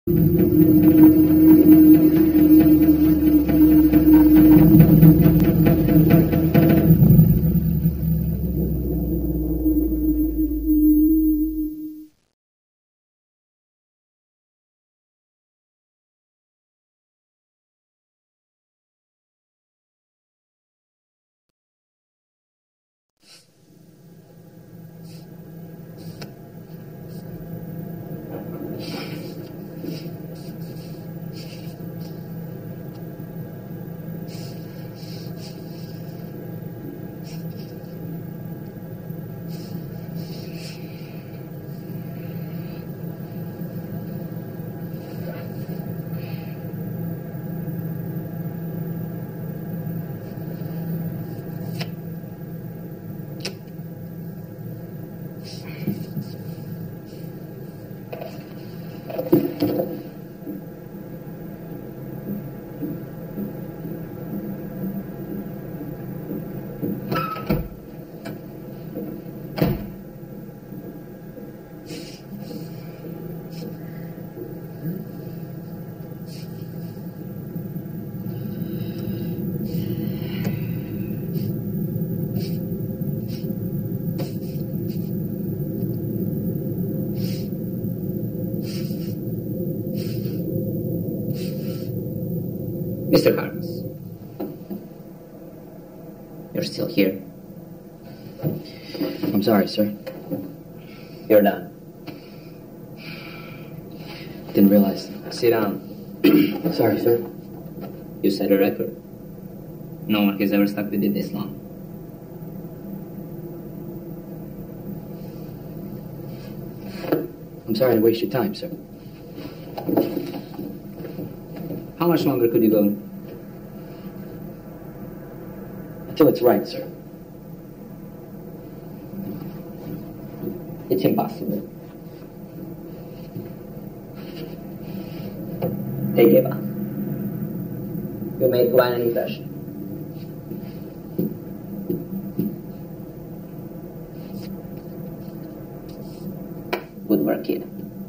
Mr. Harris, you're still here. I'm sorry, sir. You're done. Didn't realize. Sit down. Sorry, sir. You set a record. No one has ever stuck with it this long. I'm sorry to waste your time, sir. How much longer could you go? Until it's right, sir. It's impossible. They gave up. You made quite an impression. Good work, kid.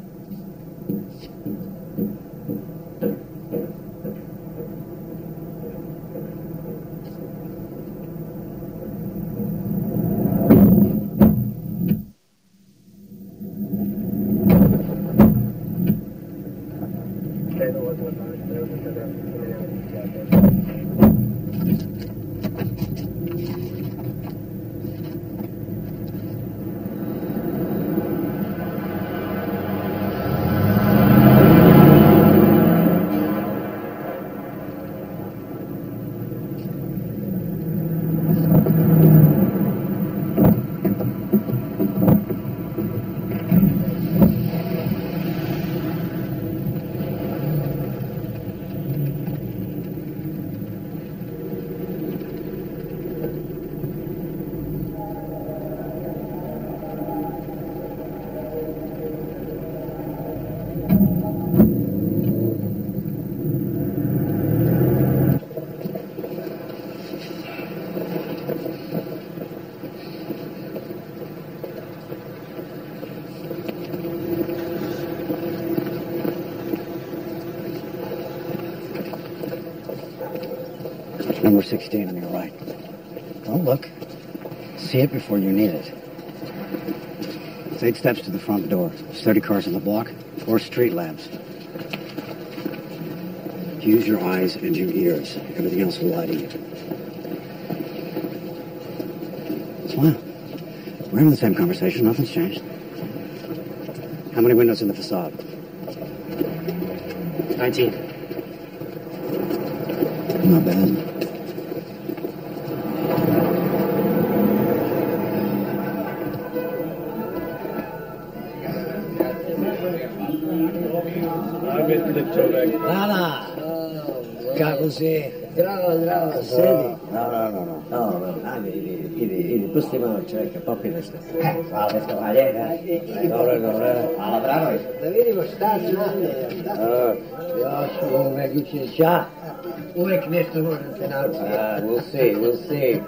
Number 16 on your right. Don't look. See it before you need it. It's 8 steps to the front door. There's 30 cars on the block, 4 street lamps. Use your eyes and your ears. Everything else will lie to you. Smile. We're having the same conversation. Nothing's changed. How many windows in the facade? 19. Not bad. Rana! Kako si? Zdravo. Sedi. No, idi, pusti malo čovjeka, popij nešto. Hvala, nešto valje. Dobro. Hvala, bravo. Da vidimo šta znate. Još uvek učiš ja. Uvek nešto možem se naučiti. We'll see.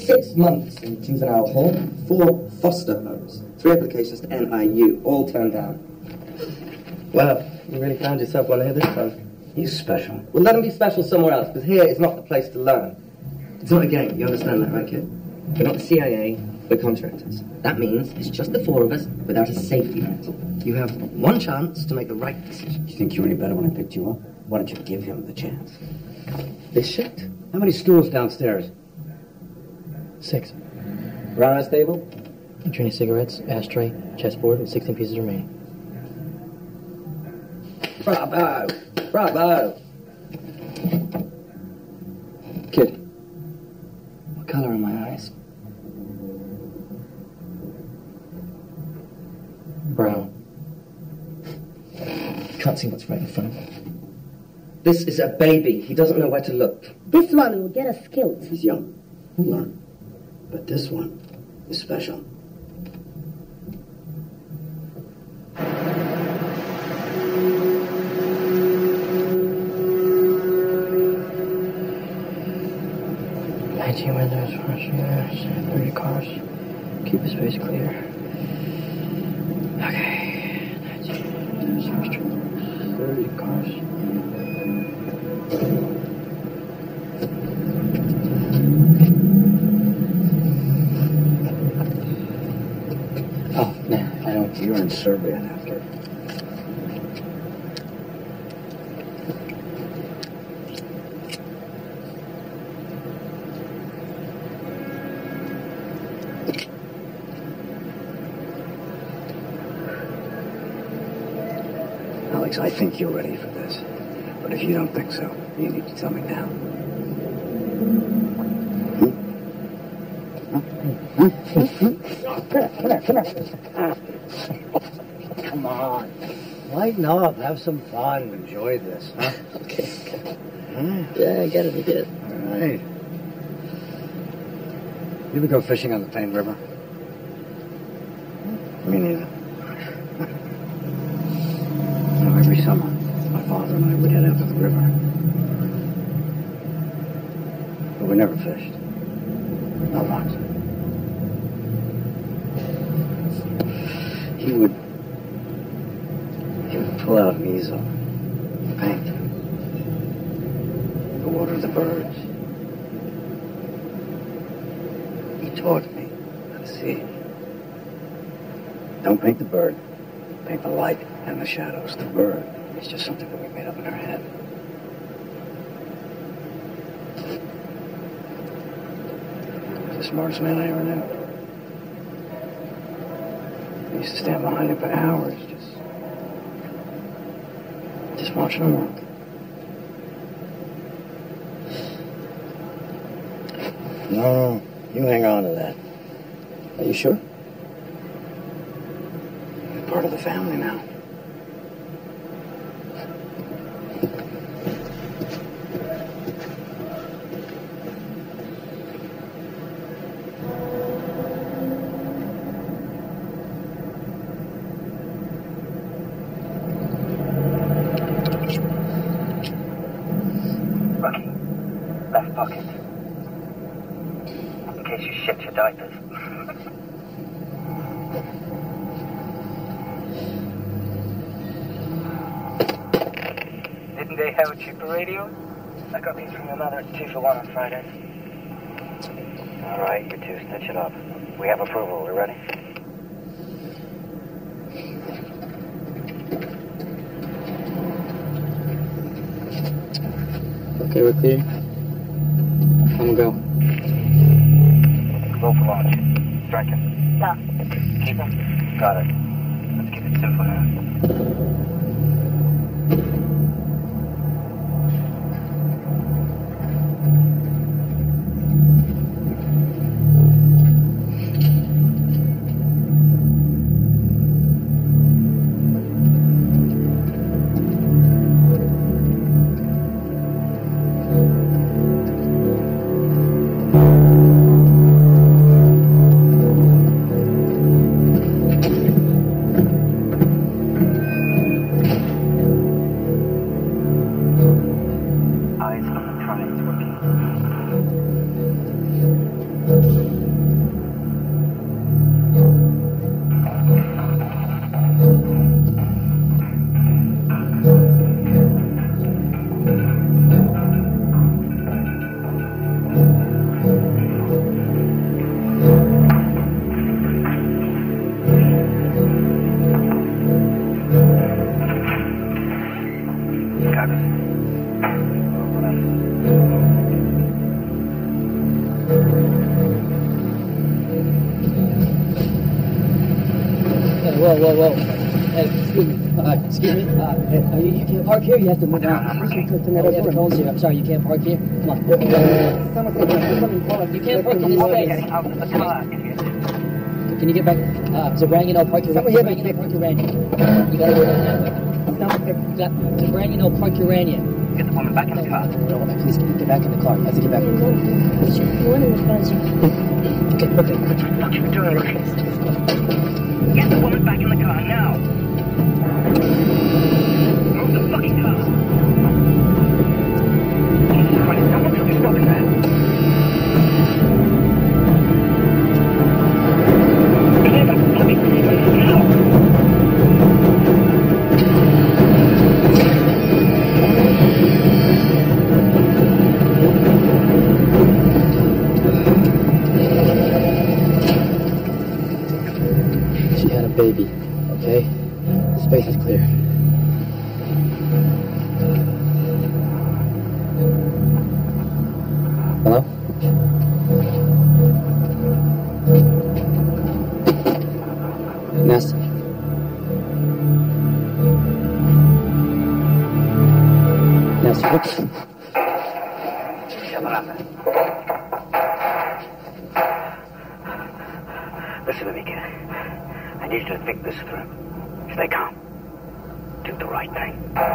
6 months in juvenile hall, 4 foster homes, 3 applications to NIU, all turned down. Well, you really found yourself one here this time. He's special. Well, let him be special somewhere else, because here is not the place to learn. It's not a game, you understand that, right, kid? We're not the CIA, we're contractors. That means it's just the 4 of us without a safety net. You have one chance to make the right decision. You think you were any better when I picked you up? Why don't you give him the chance? This shit? How many stools downstairs? 6. Round table? 20 cigarettes, ashtray, chessboard, and 16 pieces remaining. Bravo! Bravo! Kid, what color are my eyes? Brown. Can't see what's right in front of him. This is a baby. He doesn't know where to look. This one will get us killed. He's young. He'll learn. But this one is special. Windows, 30 cars. Keep the space clear. Okay. 30 cars. Oh, nah, I don't. You're in Serbia after. Alex, I think you're ready for this. But if you don't think so, you need to tell me now. Come on. Lighten up. Have some fun. Enjoy this, huh? Okay. Yeah, I get it. I get it. All right. You ever go fishing on the Plain River? Me neither. Every summer, my father and I would head out to the river. But we never fished. Not once. He would pull out an easel, paint, the water of the birds. He taught me how to see. Don't paint the bird. Paint the light and the shadows. The bird is just something that we made up in our head. He's the smartest man I ever knew. I used to stand behind him for hours, just watching him work. No, you hang on to that. Are you sure? You're part of the family now. Rocky, left pocket. In case you shit your diapers. Didn't they have a cheaper radio? I got these from your mother at 2 for 1 on Fridays. All right, you two stitch it up. We have approval. We ready? Okay, we're clear. I'm gonna go. Go for launch. Striking. Yeah. Keep him? Got it. Let's keep it simple now. Eyes on the prize, Rookie. whoa. Hey, excuse me. You can't park here. You have to move out. I'm sorry, you can't park here. Come on. You can't park in this space. Getting out of the car, idiot. Can you get back? Zabrangino, park your Zabrangino, park your Rania. You gotta go down that way. Zabrangino, park your Rania. Get the woman back in the car. No, please get back in the car. I have to get back in the car. Okay. What the fuck you doing? Get the woman back in the car now. Move the fucking car. Jesus Christ, how much are you stopping that? Get the fucking car now. She had a baby, okay? The space is clear. Hello? Nasty. Nasty. Oops. Listen to me, kid. I need you to think this through. Stay calm. Do the right thing.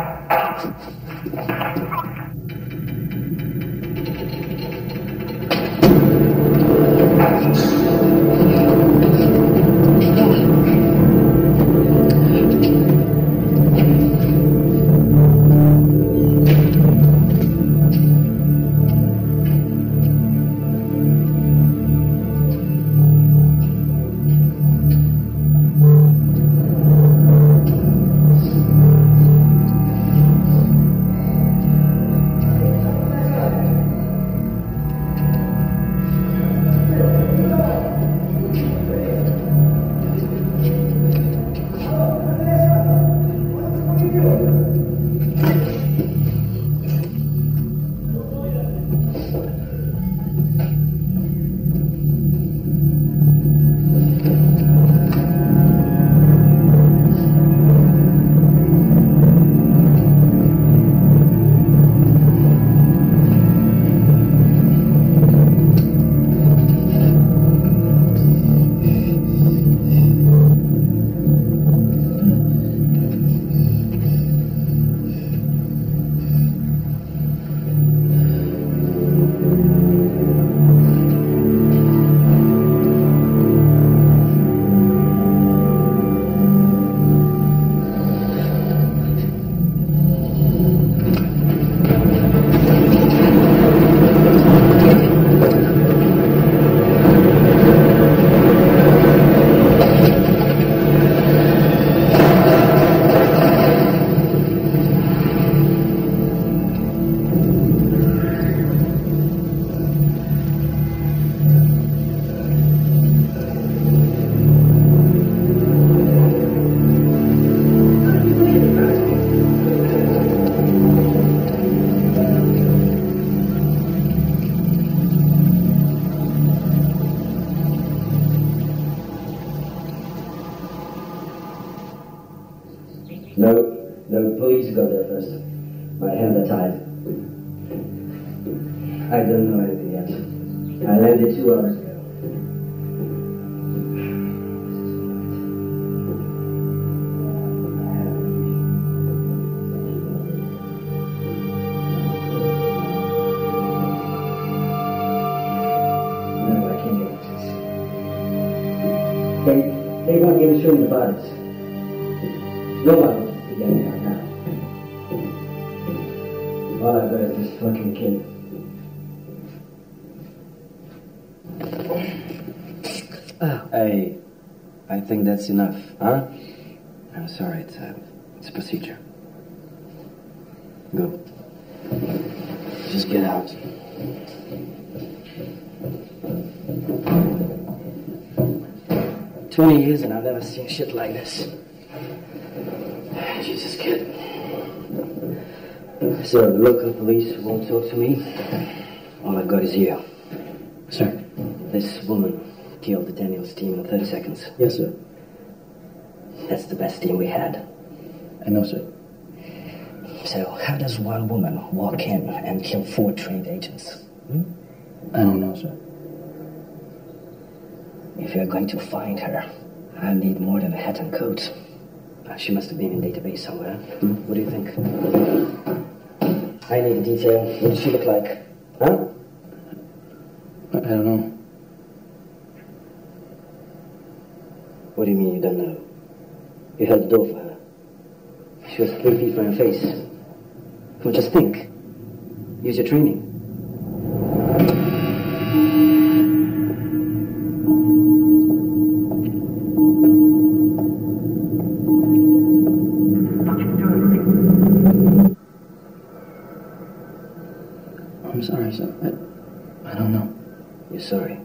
No, the police go there first. My hands are tied. I don't know anything yet. I landed 2 hours ago. No, I can't get access. They want me to show you the bodies. No one wants to get me out now. All I've got is this fucking kid. I think that's enough, huh? I'm sorry, it's a procedure. Go. Just get out. "20 years and I've never seen shit like this. Jesus, kid. So the local police won't talk to me. All I've got is you. Sir. This woman killed Daniel's team in 30 seconds. Yes, sir. That's the best team we had. I know, sir. So, how does one woman walk in and kill 4 trained agents? I don't know, sir. If you're going to find her, I'll need more than a hat and coat. She must have been in database somewhere. What do you think? I need a detail. What does she look like? Huh? I don't know. What do you mean you don't know? You held the door for her. She was 3 feet from her face. Well, just think. Use your training. I'm sorry, sir. I don't know. You're sorry?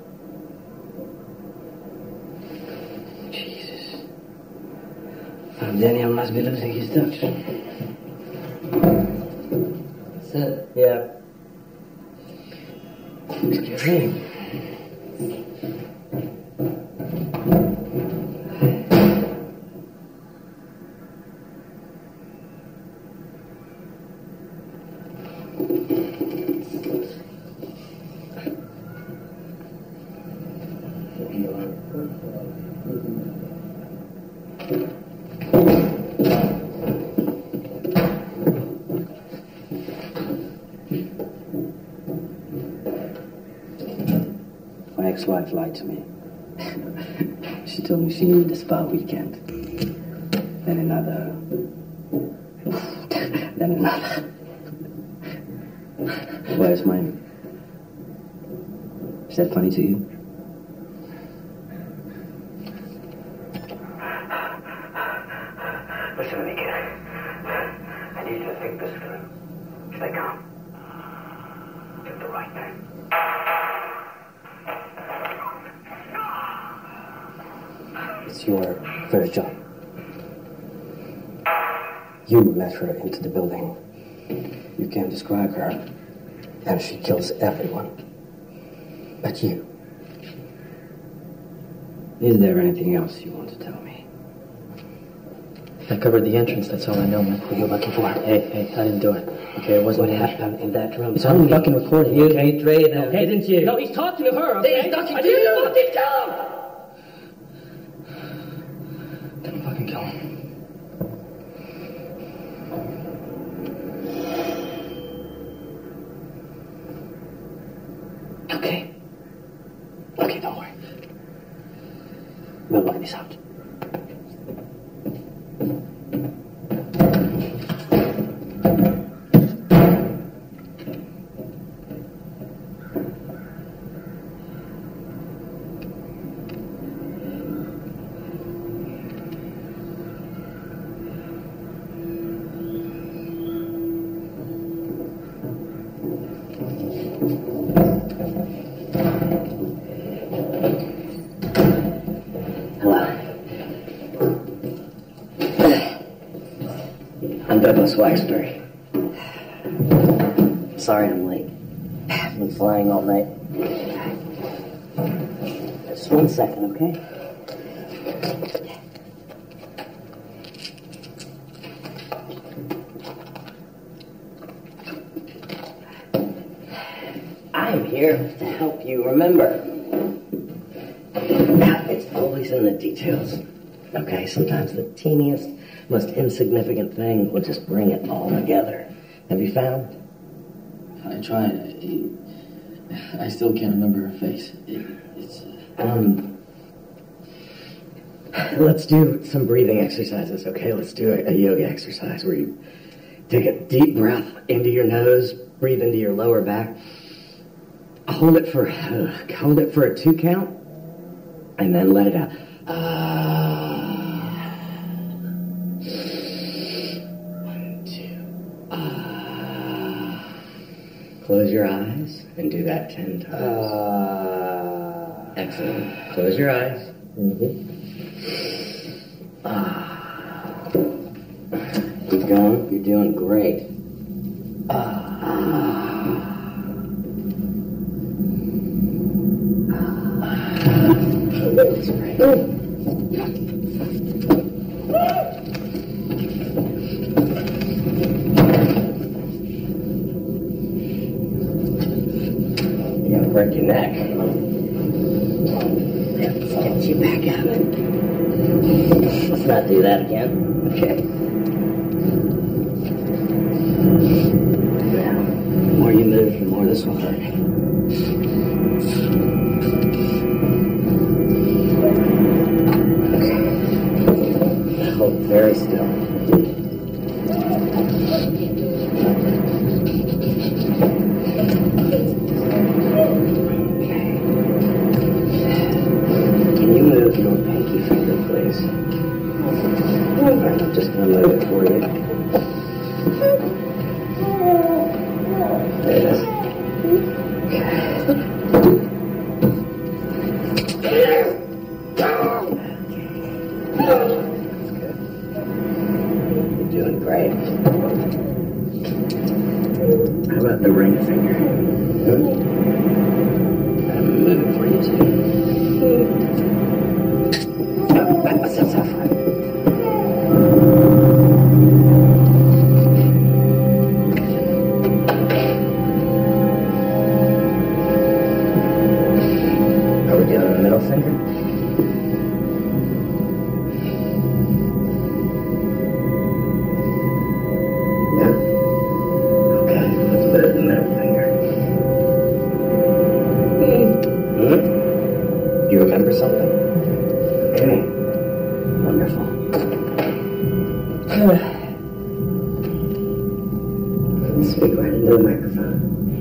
Jesus. Daniel must be losing his touch. That's it. Yeah. What's your name? My ex-wife lied to me. She told me she needed a spa weekend. Then another. Then another. Where's mine? Is that funny to you? Listen to me, kid. I need you to think this through. Stay calm. Do the right thing. It's your first job. You let her into the building. You can describe her, and she kills everyone. But you. Is there anything else you want to tell me? I covered the entrance, that's all I know, man. What are you looking for? Hey, I didn't do it. Okay, it wasn't What me. happened in that room? It's on the fucking recording. You okay? betrayed them, didn't you? No, he's talking to her, okay? He's talking I to you. didn't fucking tell him! Don't fucking kill him. Okay. Okay, don't worry. We'll work this out. Waxbury. Sorry I'm late. I've been flying all night. Just 1 second, okay? I'm here to help you remember. It's always in the details. Okay, sometimes the teeniest, most insignificant thing will just bring it all together. Have you found? I tried. I still can't remember her face. Let's do some breathing exercises, okay? Let's do a yoga exercise where you take a deep breath into your nose, breathe into your lower back, hold it for a 2 count, and then let it out. 1, 2. Close your eyes and do that 10 times. Excellent. Close your eyes. Keep going. You're doing great. That's great. break your neck. Let's get you back up. Let's not do that again. Okay. Now, the more you move, the more this will hurt. Okay. Hold very still. Your pinky finger, please. Alright, I'm just going to move it for you. There it is. You're doing great. How about the ring finger? I'm going to move it for you too. That's so fun. Are we doing the middle finger? Yeah? Okay, let's put it in the middle finger. You remember something? Okay. Wonderful. Speak right into the microphone.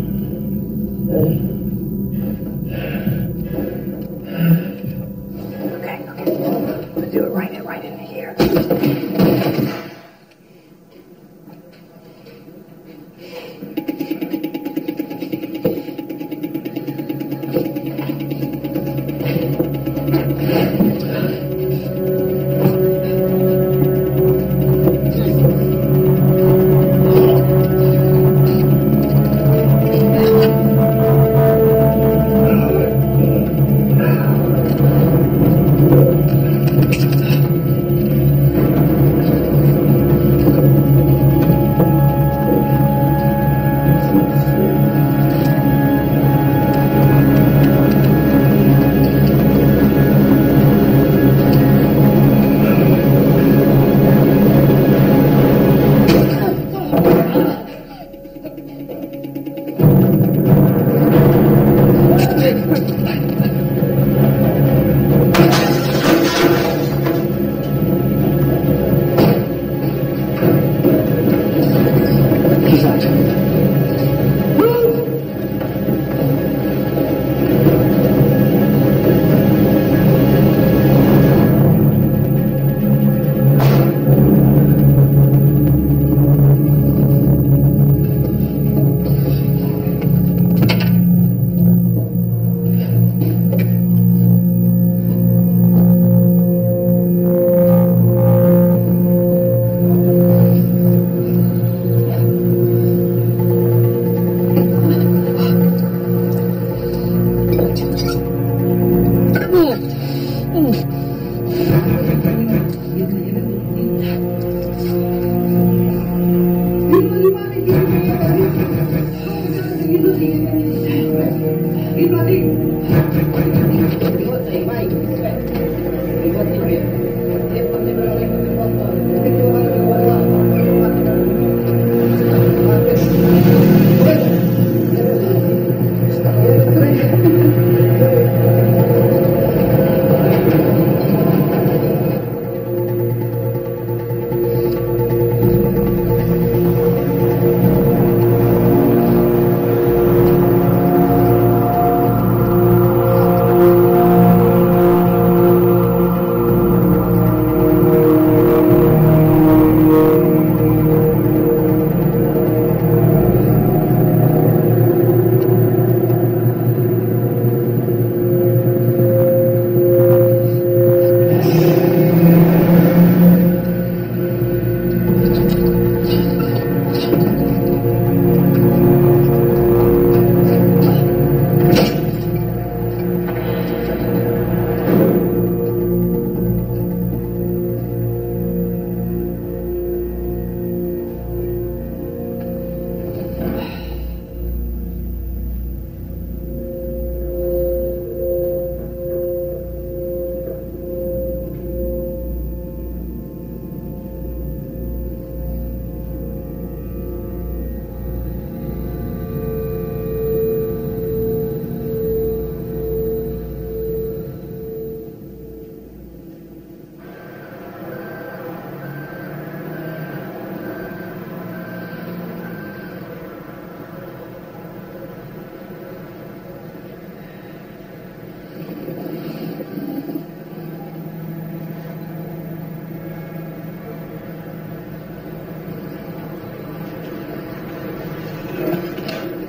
Okay. Let's do it right in here.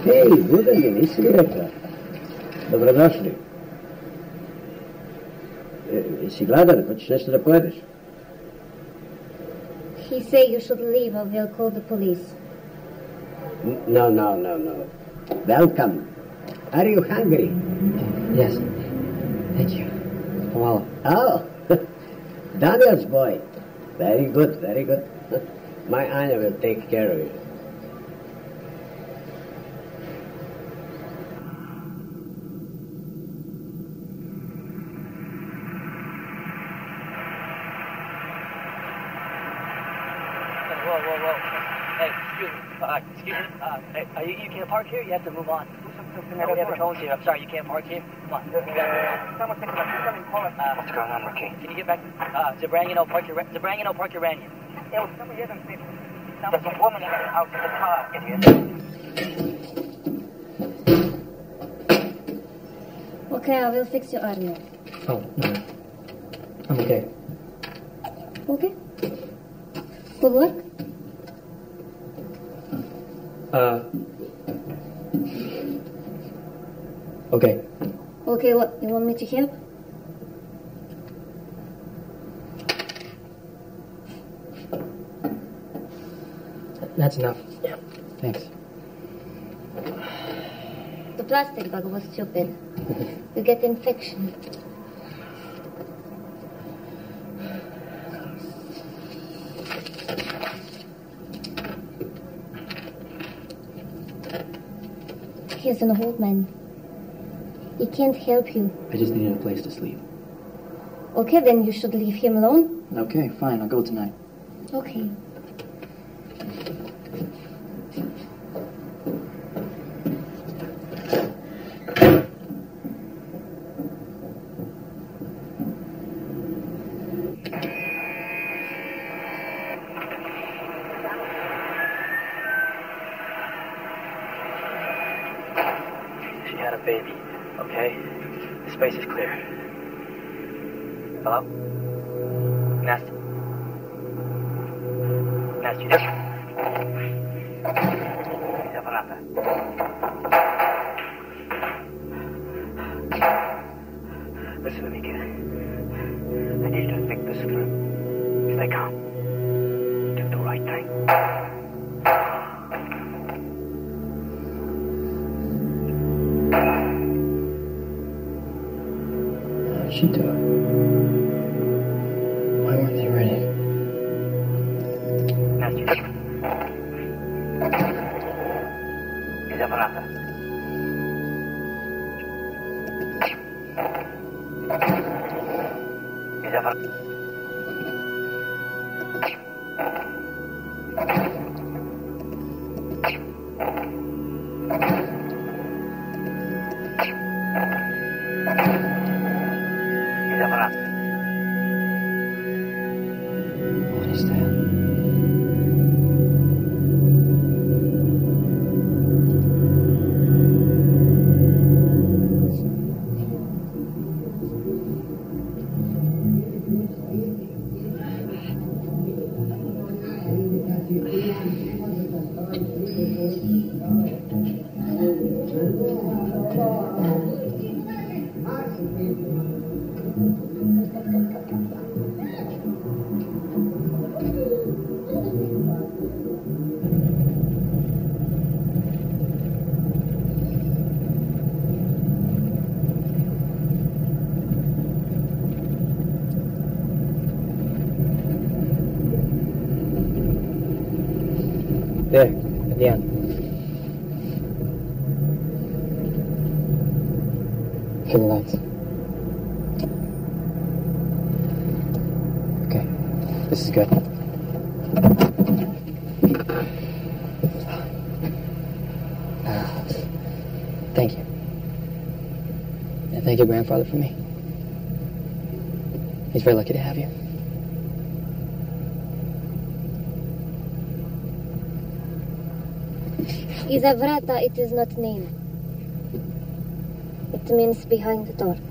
Hej, Budanje, nisi mi rekla. Dobrodošli. Si gladan, hoćeš nešto da pojedeš? He say you should leave or we'll call the police. No. Welcome. Are you hungry? Yes. Thank you. Hvala. Oh, Daniel's boy. Very good. My Anya will take care of you. Whoa. Hey, excuse me. Hey, you can't park here. You have to move on. No, we have a cones here. I'm sorry, you can't park here. Come on. You gotta move on. What's going on, Ricky? Can you get back? Zabrangino, park your Ranian. There's a woman out in the car, idiot. Okay, I will fix your arm. Oh, no. I'm okay. Okay. Good luck. Okay. Okay, what? You want me to help? That's enough. Yeah. Thanks. The plastic bag was stupid. You get infection. He's an old man. He can't help you. I just needed a place to sleep. Okay, then you should leave him alone. Okay, fine. I'll go tonight. Okay. She had a baby, okay? The space is clear. Hello? Nasty. Yes. Listen to me, kid. I need you to think this through. Stay calm. Do the right thing. How did she do it? Why weren't they ready? Nasty. Is that what What is that? There, at the end. Kill the lights. Okay, this is good. Thank you. And thank your grandfather for me. He's very lucky to have you. Izavrata, it is not name. It means behind the door.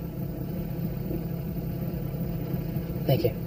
Thank you.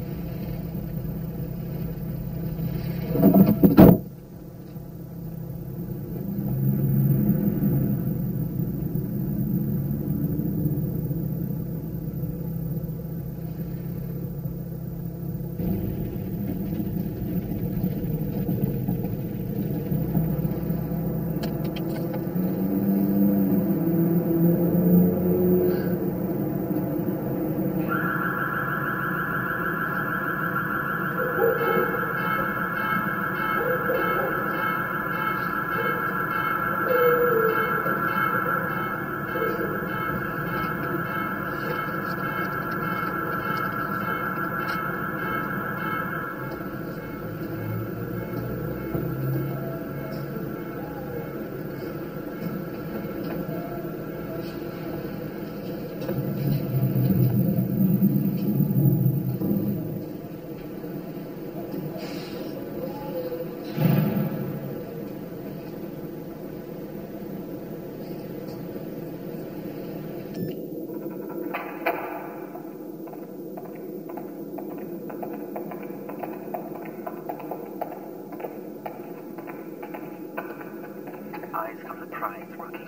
Eyes of the prize rookie.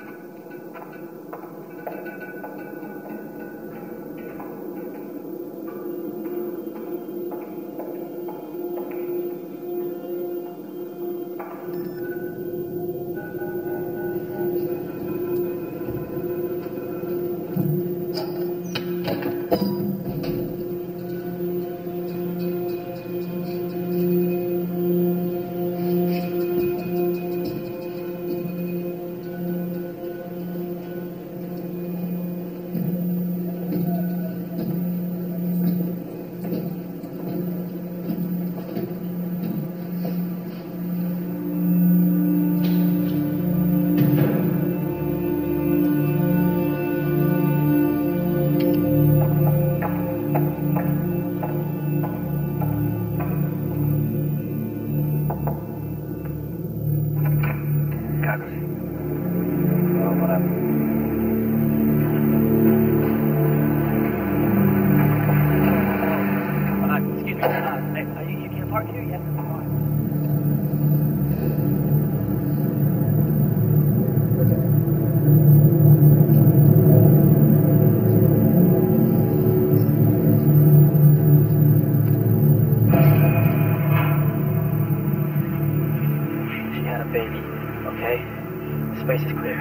Space is clear.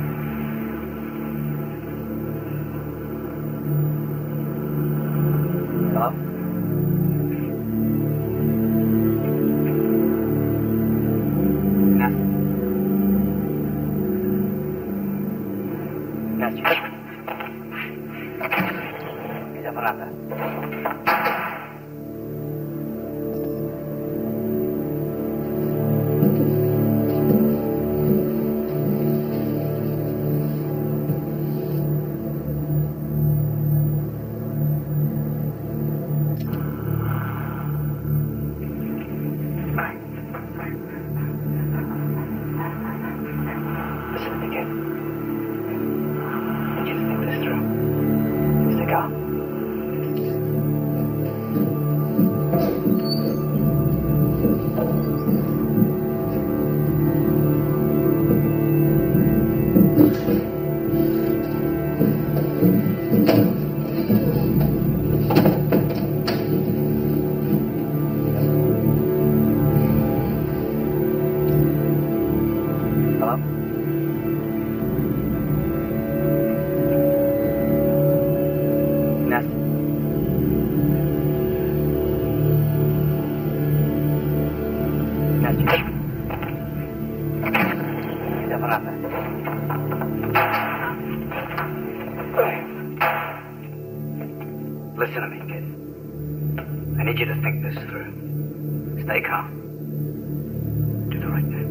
Hello? Nasty. Bisa merata. Listen to me, kid. I need you to think this through. Stay calm. Do the right thing.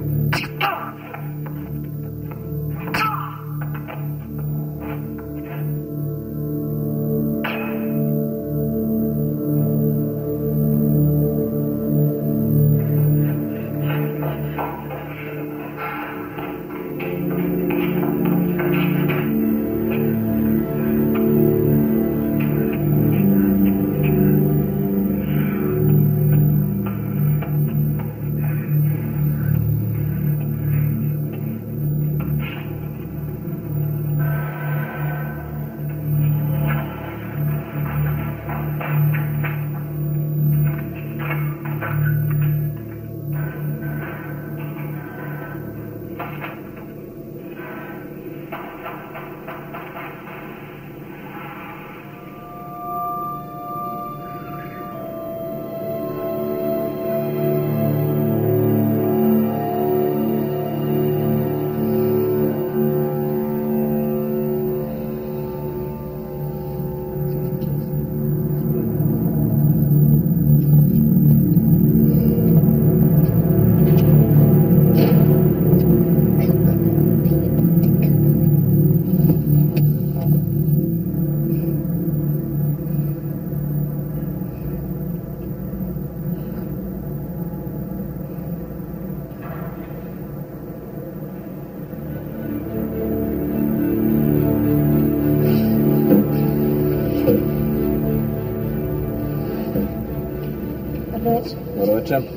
Jim.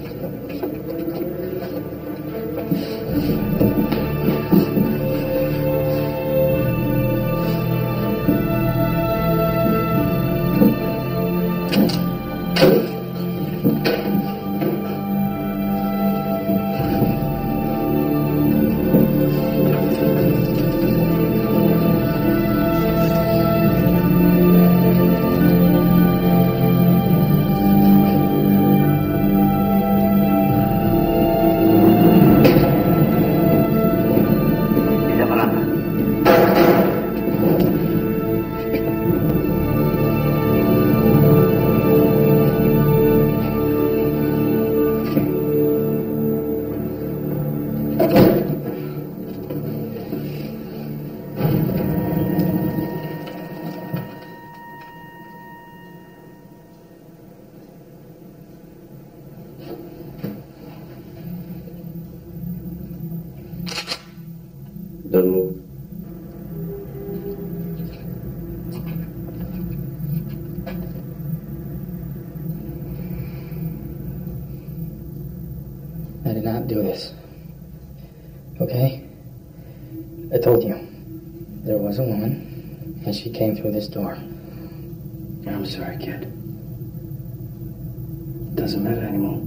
Don't move. I did not do this. Okay? I told you. There was a woman, and she came through this door. I'm sorry, kid. Doesn't matter anymore.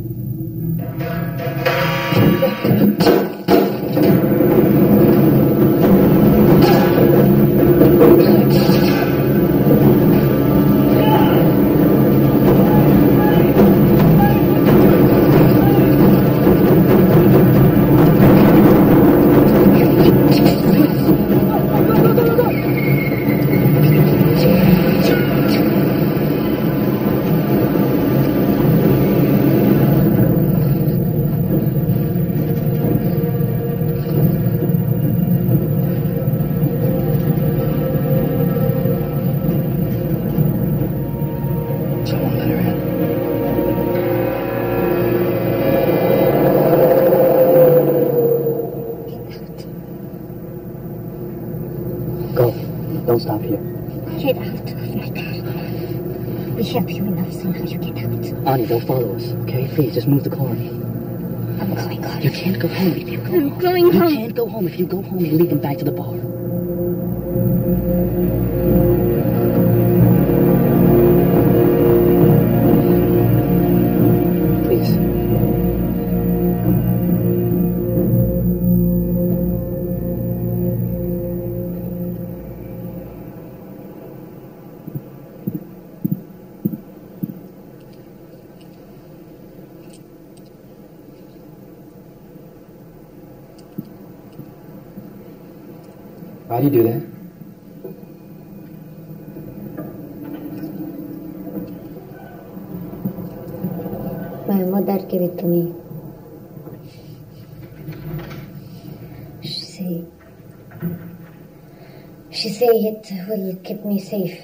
Someone let her in. Go. Don't stop here. Get out of my car. We help you enough, so now you get out. Ani, don't follow us, okay? Please, just move the car. I'm going home. You can't go home if you go I'm going home. You can't go home. If you go home, you lead them back to the bar. Please. Why do you do that? My mother gave it to me. She say it will keep me safe.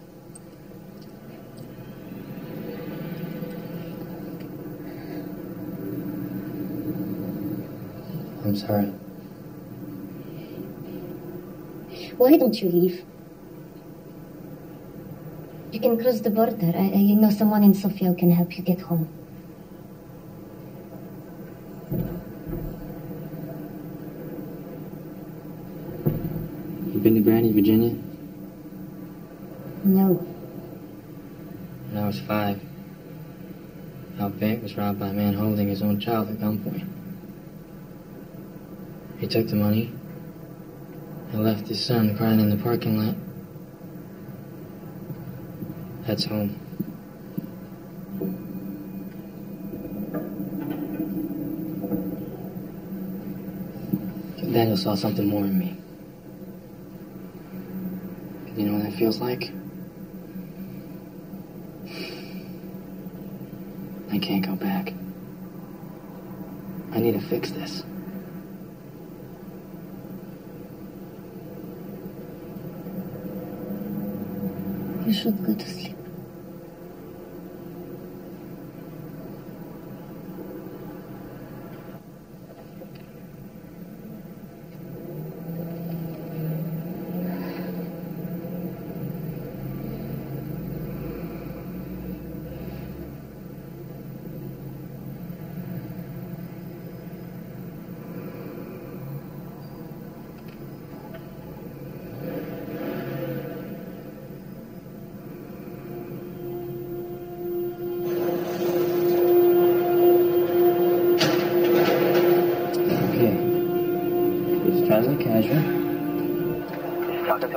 I'm sorry. Why don't you leave? You can cross the border. I know someone in Sofia who can help you get home. You been to Granny, Virginia? No. When I was 5, our bank was robbed by a man holding his own child at gunpoint. He took the money and left his son crying in the parking lot. That's home. Daniel saw something more in me. You know what that feels like? I can't go back. I need to fix this. You should go to sleep.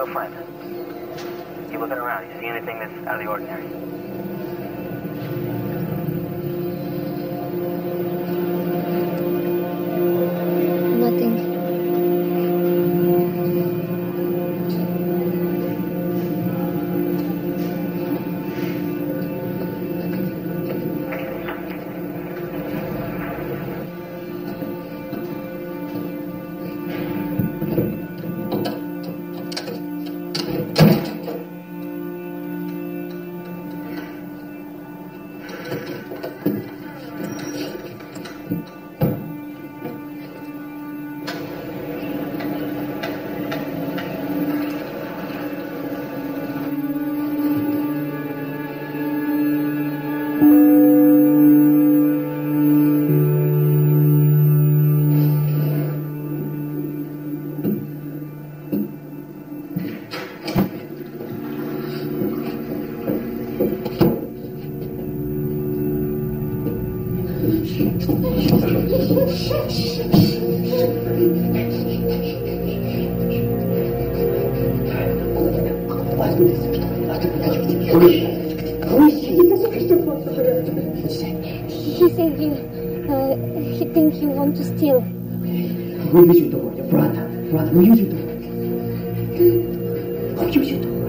a friend. You looking around? You see anything that's out of the ordinary? Nothing. He said he thinks you want to steal. Who is your door? Your brother. Brother, who is your door? Who is your door?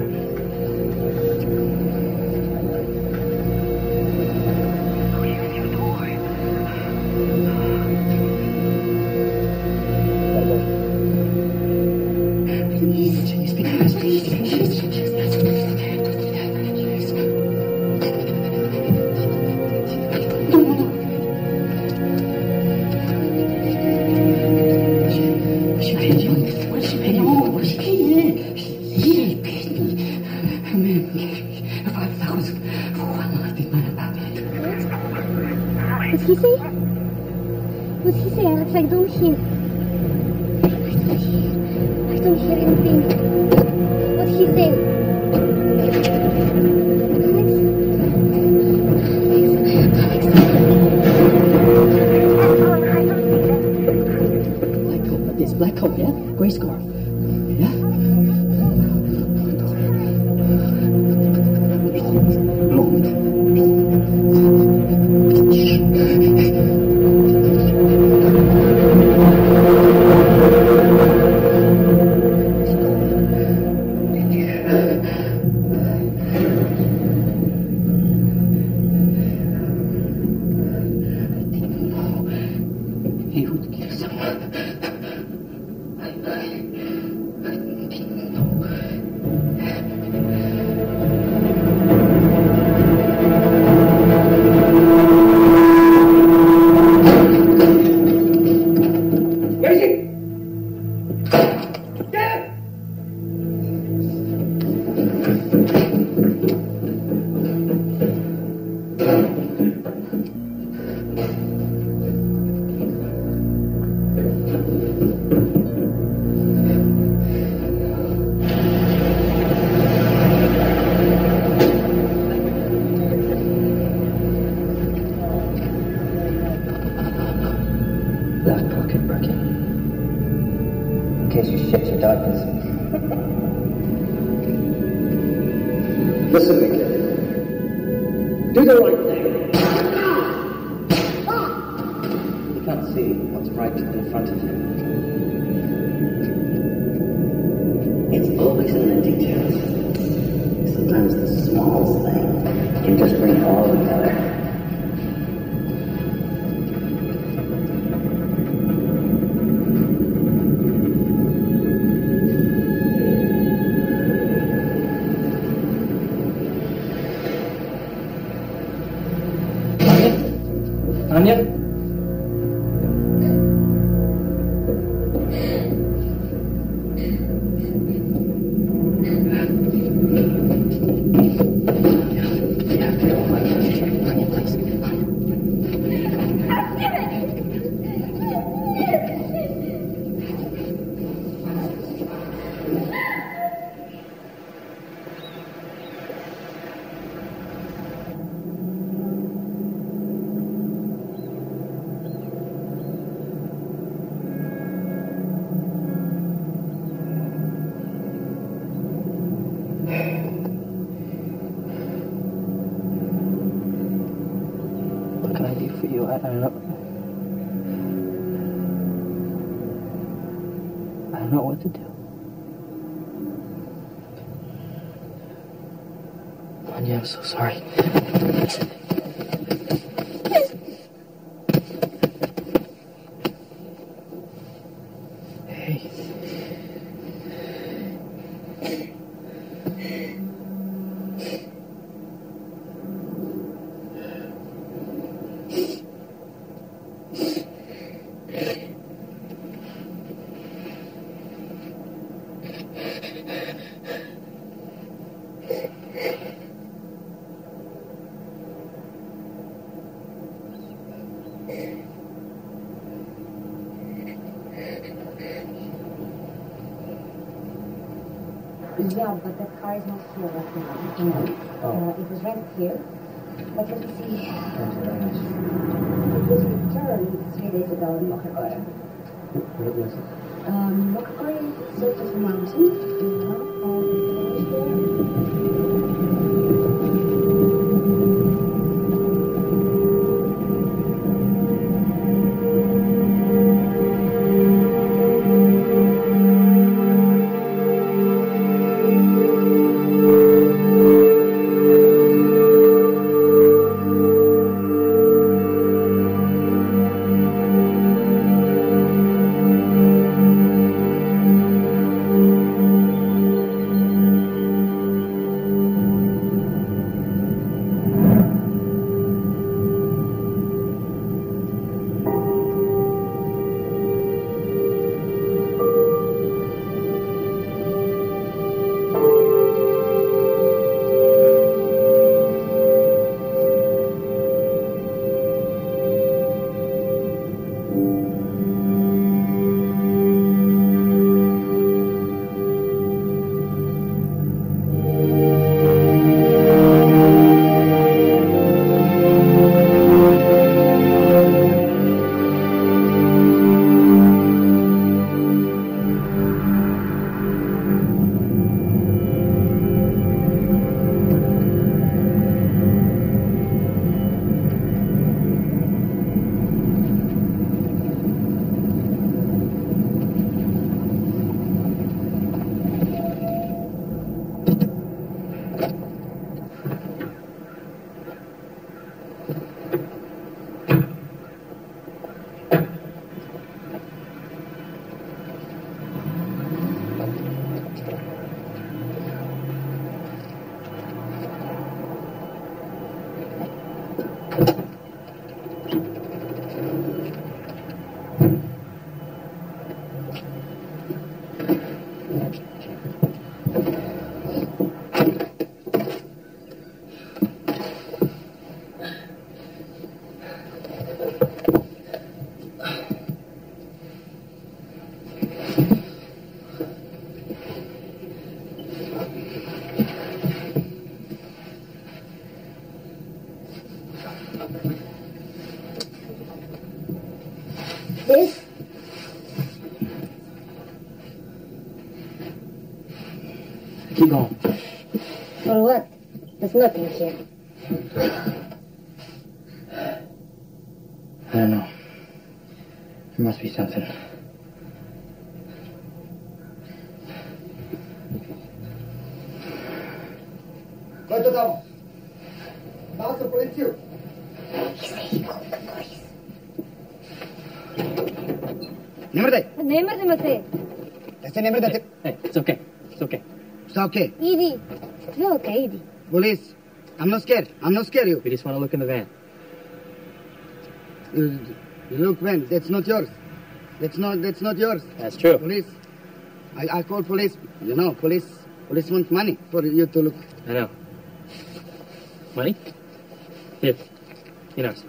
What's he say? What's he say, Alex? I don't hear. I don't hear anything. What's he say? Black coat, this black coat, yeah? Gray scarf. Yeah? Left pocket, Berkey. In case you shit your diapers. Listen, Mickey. Do the right thing. You can't see what's right in front of you. It's always in the details. Sometimes the smallest thing can just bring all together. Anya? for you. I don't know. I don't know what to do. Anya, I'm so sorry. Hey. Yeah, but that car is not here right now. It was rented here. But let me see. It was returned 3 days ago in Mokagoy. What was it? Mokagoy is sort of a mountain. This? Keep going. For what? There's nothing here. I don't know. There must be something. Кой-то там? Малко полетел. Не мърдай! Не мърдаме. Да се не мърдате. Hey, it's okay. It's okay. It's okay. Иди. No, okay, иди. Police, I'm not scared. I'm not scared you. We just want to look in the van. Look, man, that's not yours. That's not yours. That's true. Police. I call police. You know, police want money for you to look. I know. Money? Here. You know.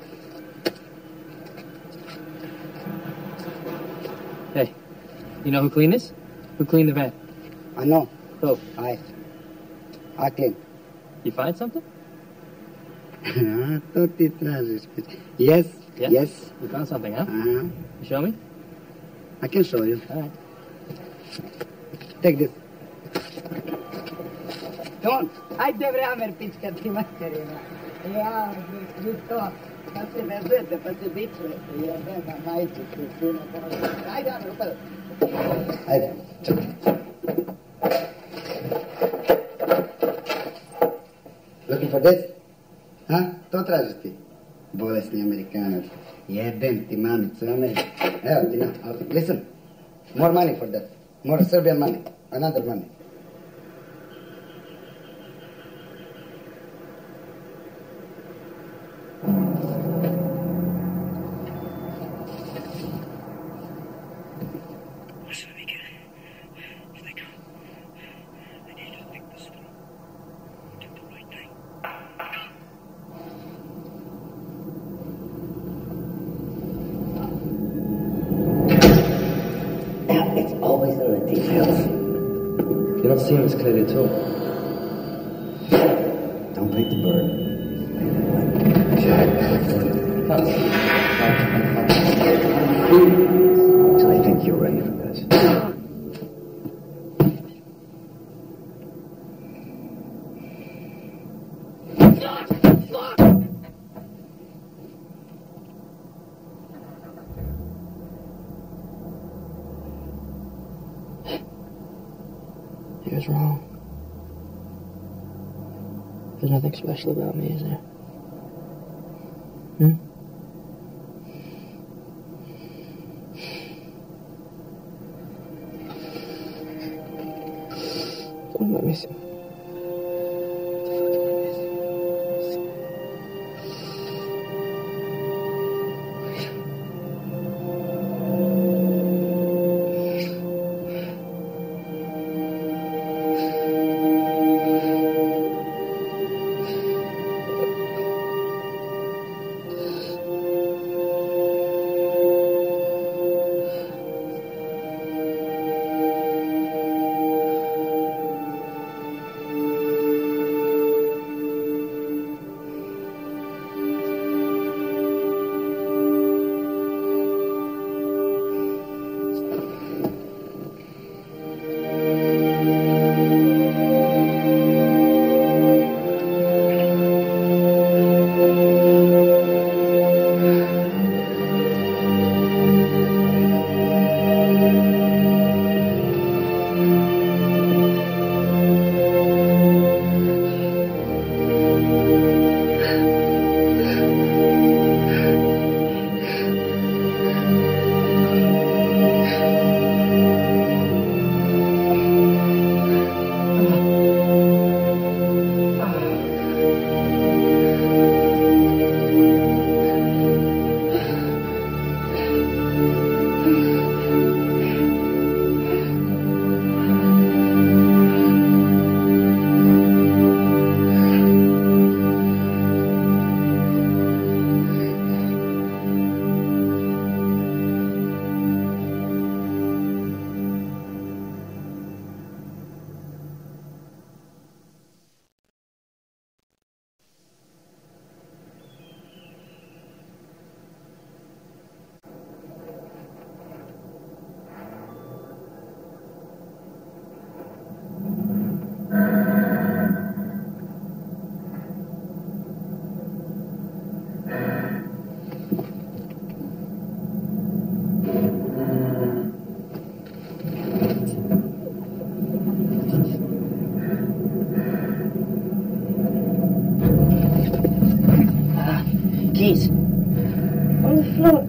Hey, you know who cleaned this? Who cleaned the van? I know. Who? I clean. You find something? Yes. Yeah? Yes. You found something, huh? Uh-huh. You show me? I can show you. All right. Take this. Come on. Ai, te vreau, pička, ti materina. Ja, tu to. Looking for this? Huh? To tražiti? Bolesni Amerikanac. Jebem ti mamicu, Ameriku. Evo ti na, listen. More money for that. More Serbian money. Another money. Always in the details. You're not seeing this clearly at all. Don't paint the bird. So I think you're ready for this. He was wrong. There's nothing special about me, is there? Don't let me see. Keys. On the floor.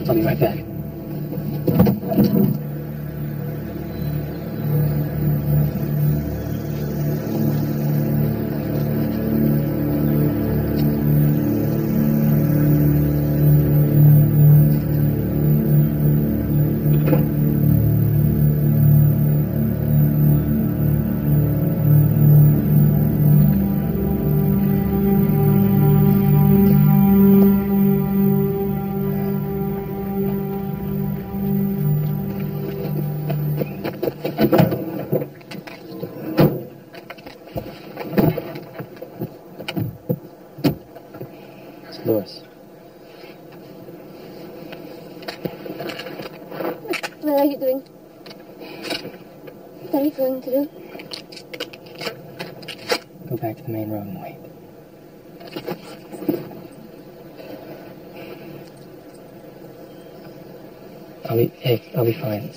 I'll be right back. Louis. What are you doing? What are you going to do? Go back to the main road and wait. I'll be fine.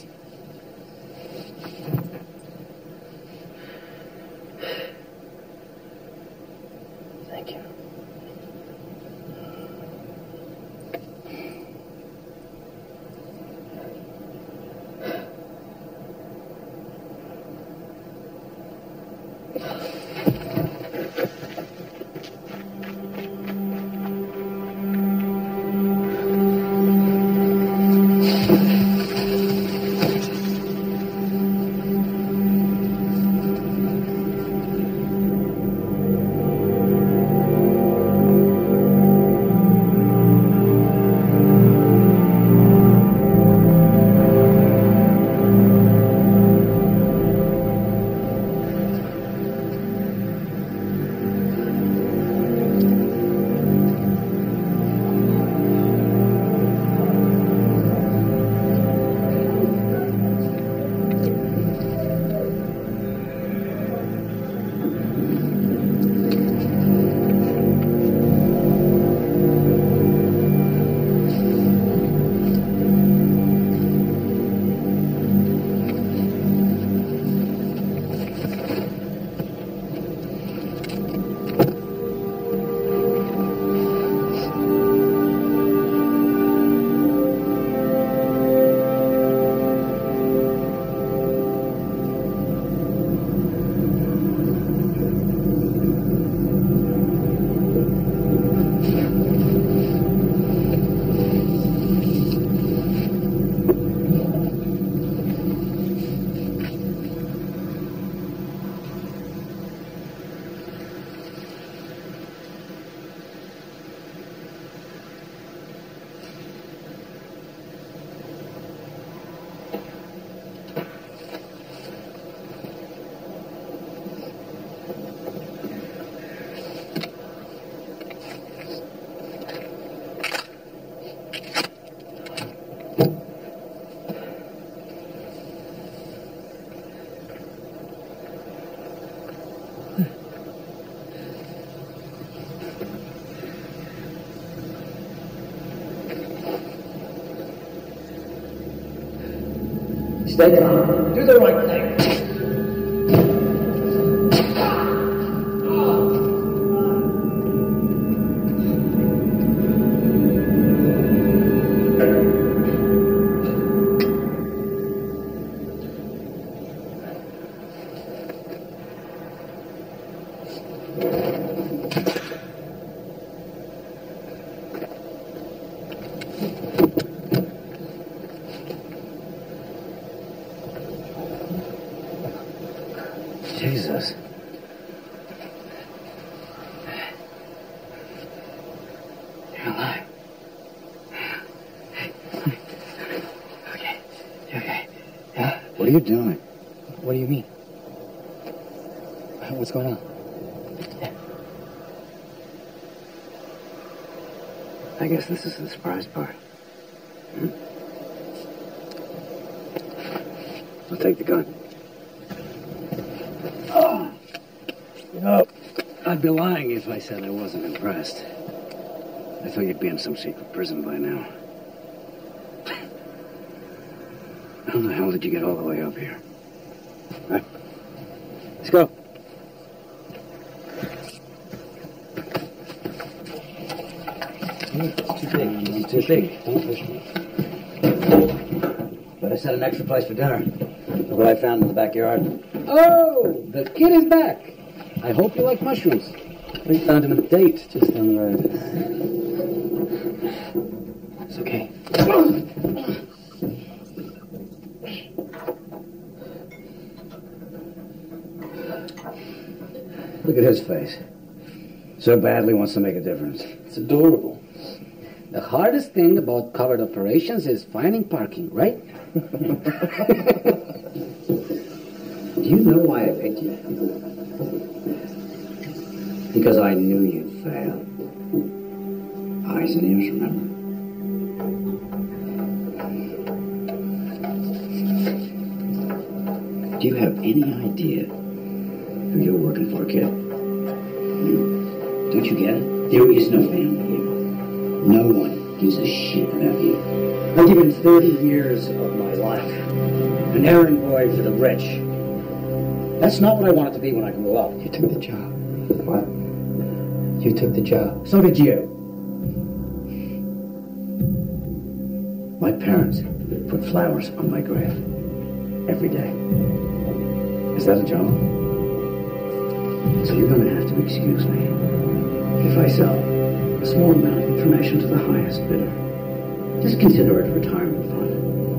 Thank you. Stay calm. Do the right thing. Jesus. You're alive. Okay. You okay? Yeah? What are you doing? What do you mean? What's going on? Yeah. I guess this is the surprise part. I'll take the gun. You know, I'd be lying if I said I wasn't impressed. I thought you'd be in some secret prison by now. How the hell did you get all the way up here? Right? Let's go. It's too big. It's too big. Don't push me. But I set an extra place for dinner. Look what I found in the backyard. Oh, the kid is back. I hope you like mushrooms. We found him a date just down the road. It's okay. Look at his face. So badly wants to make a difference. It's adorable. The hardest thing about covert operations is finding parking, right? Do you know why I picked you? Because I knew you'd fail. Eyes and ears, remember? Do you have any idea who you're working for, kid? Don't you get it? There is no family here. No one gives a shit about you. I've given 30 years of my life. An errand boy for the rich. That's not what I wanted to be when I grew up. You took the job. What? You took the job. So did you. My parents put flowers on my grave every day. Is that a job? So you're going to have to excuse me if I sell a small amount of information to the highest bidder. Just consider it a retirement fund.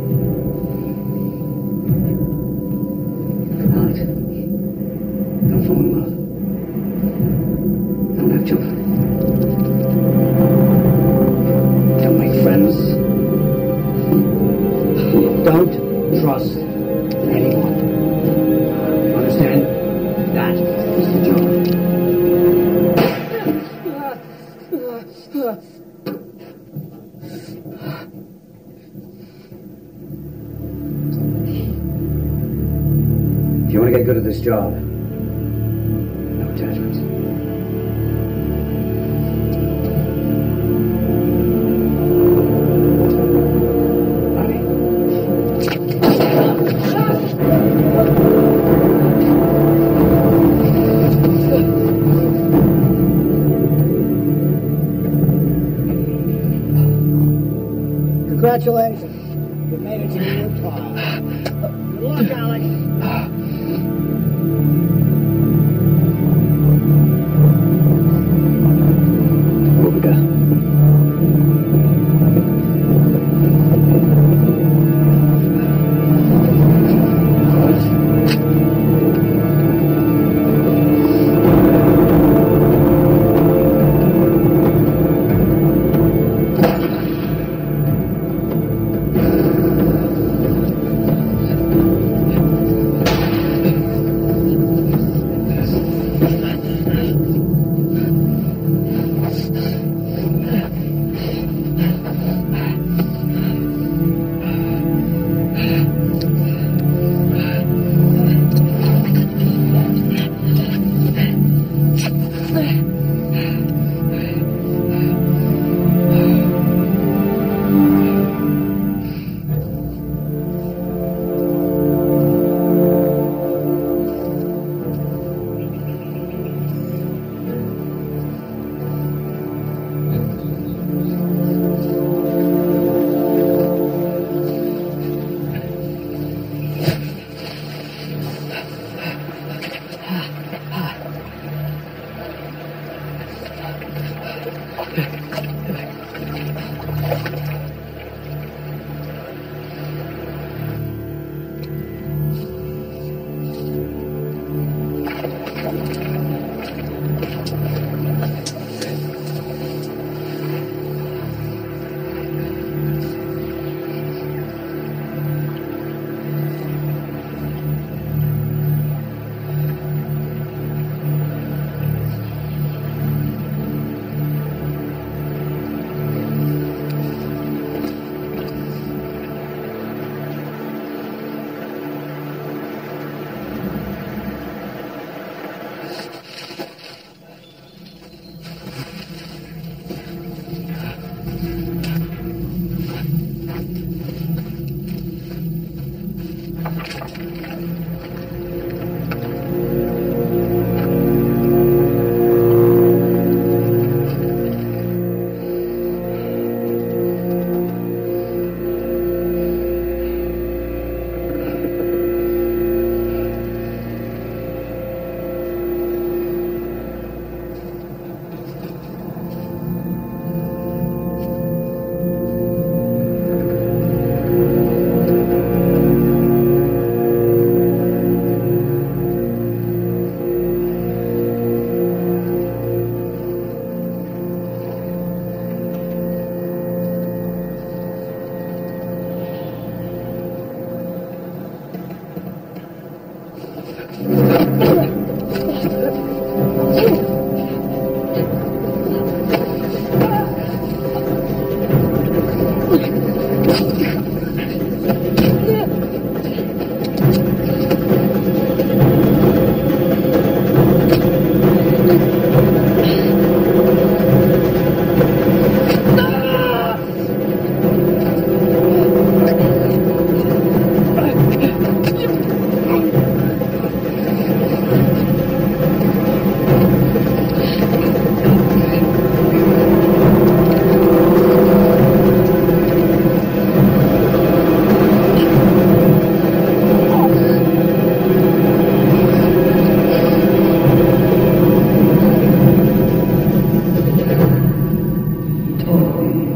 Alex, don't fall in love. Don't have children. Don't make friends. Don't trust anyone. Understand? That is the job. If you want to get good at this job, no attachments. Congratulations. You made it to the new car. Good luck, Alex. What we got?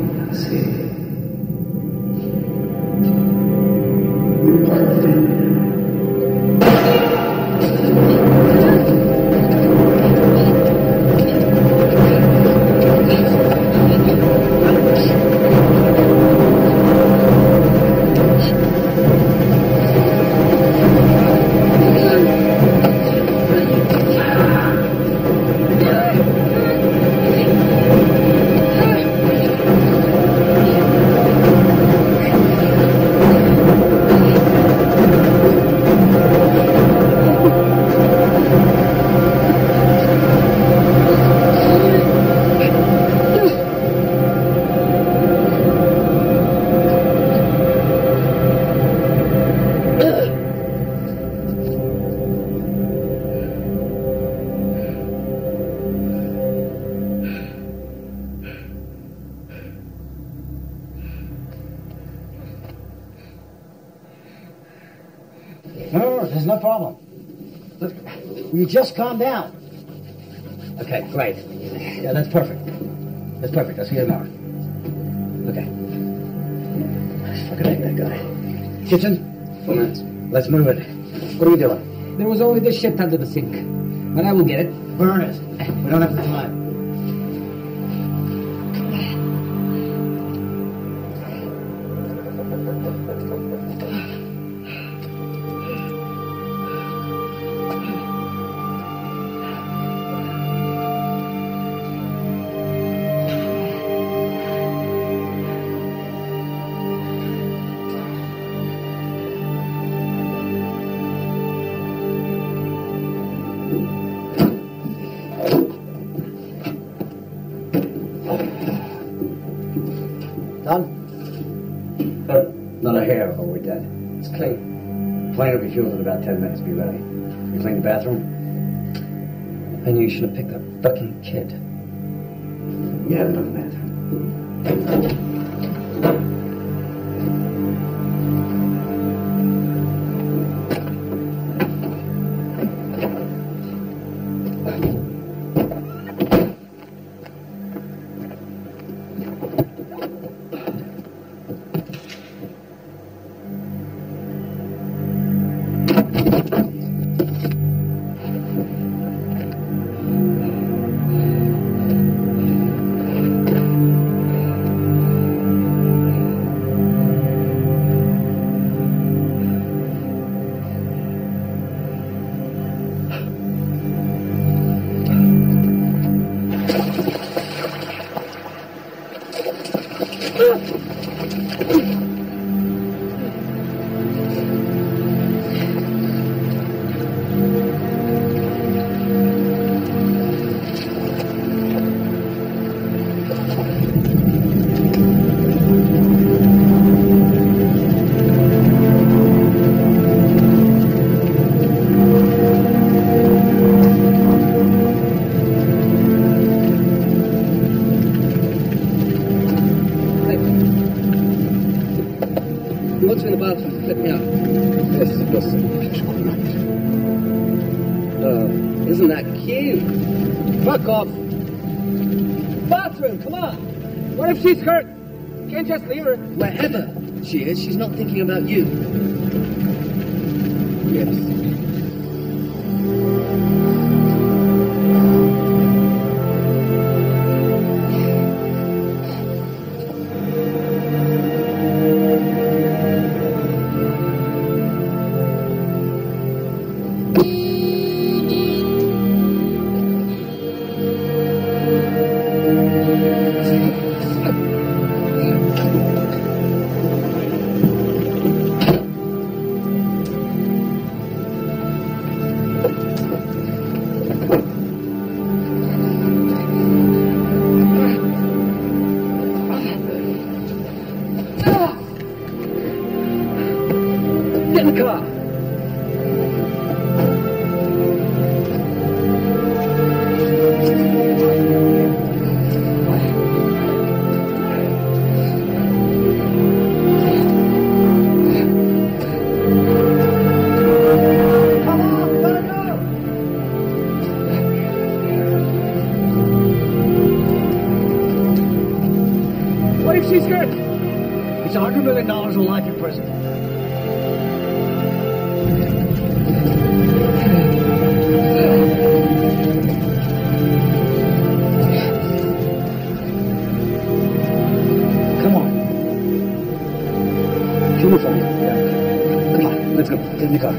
See. We're part of the family now. No, there's no problem. Look, you just calm down. Okay, great. Yeah, that's perfect. That's perfect. I'll see you tomorrow. Okay. I fucking hate that guy. Kitchen? 4 minutes. Let's move it. What are we doing? There was only this shit under the sink. But I will get it. Burn it. We don't have the time. Not a hair of we're dead. It's clean. Plane will be fueled in about 10 minutes. Be ready. You clean the bathroom? I knew you should have picked that fucking kid. You have enough bathroom. What's in the bathroom? Let me out. Isn't that cute? Fuck off. Bathroom, come on. What if she's hurt? You can't just leave her. Wherever she is, she's not thinking about you. Yes. Get in the car. she's good. It's $100 million or life in prison. Come on. Uniform. Yeah. Come on, let's go. Get in the car.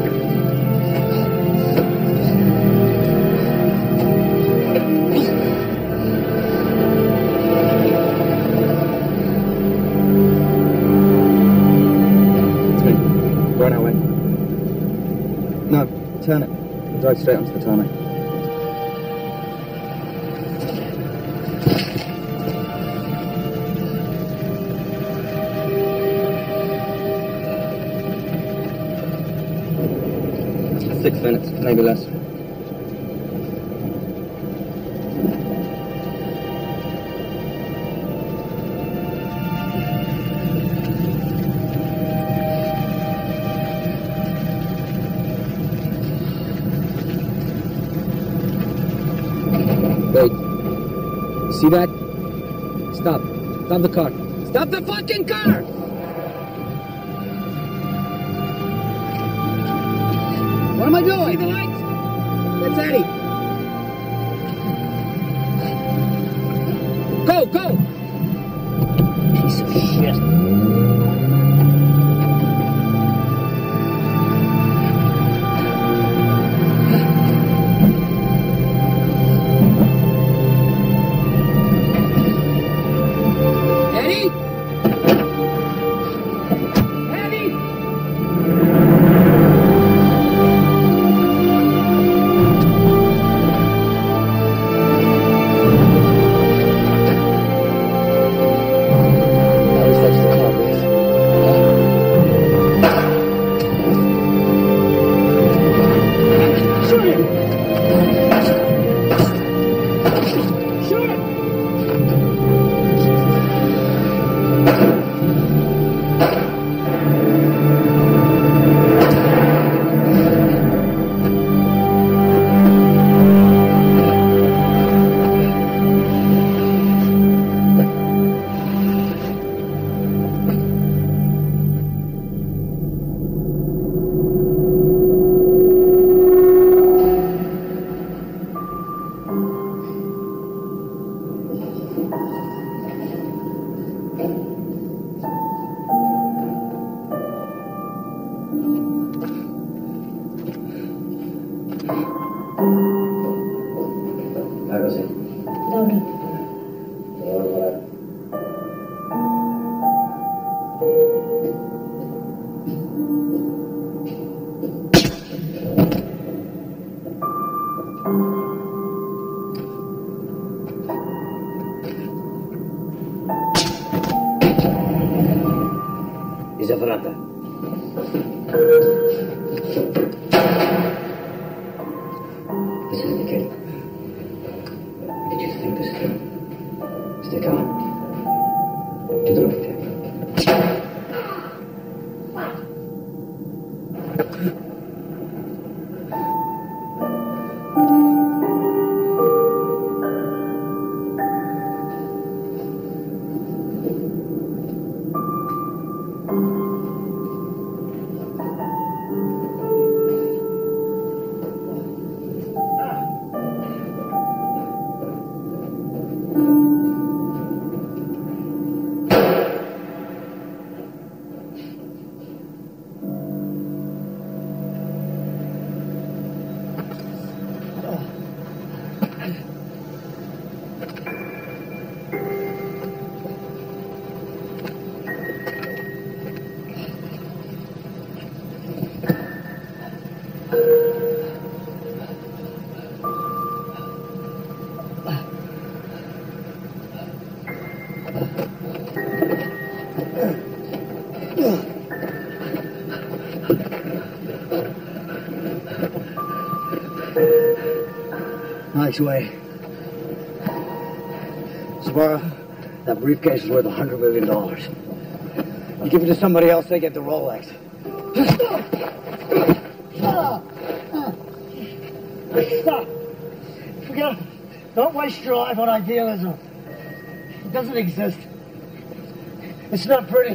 Right now, Wayne. No, turn it. We'll drive straight onto the tarmac. Six minutes, maybe less. Wait. See that? Stop. Stop the car. Stop the fucking car! What am I doing? See the lights? That's Eddie. Go, go! Piece of shit. Zavrata. Listen, kid. Did you think this through? Stay calm. Do the right thing. Nice way. Sabara, that briefcase is worth $100 million. You give it to somebody else, they get the Rolex. Stop. Forget it. Don't waste your life on idealism. It doesn't exist. It's not pretty.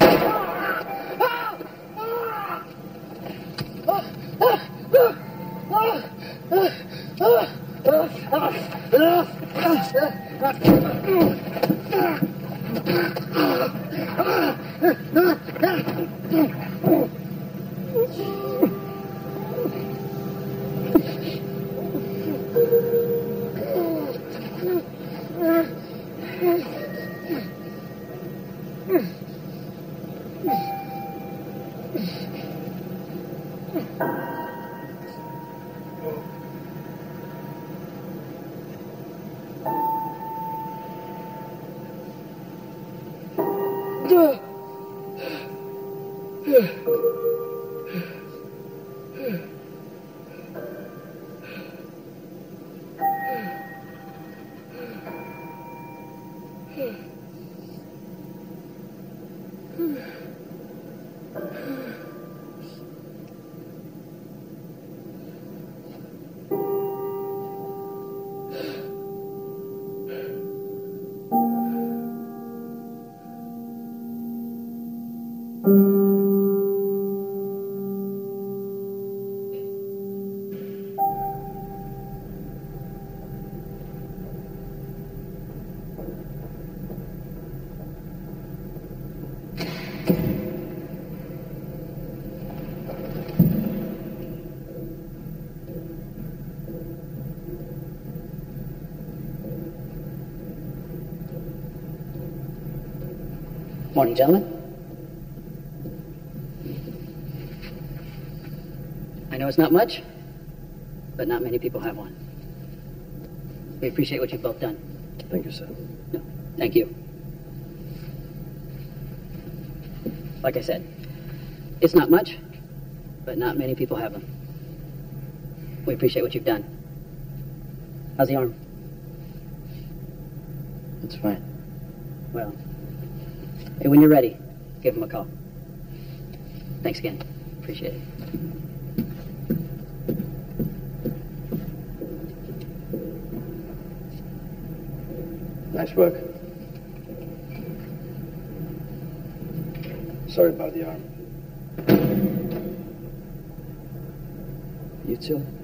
Morning, gentlemen. I know it's not much, but not many people have one. We appreciate what you've both done. Thank you, sir. No, thank you. Like I said, it's not much, but not many people have them. We appreciate what you've done. How's the arm? It's fine. Well, hey, when you're ready, give him a call. Thanks again. Appreciate it. Nice work. Sorry about the arm. You too?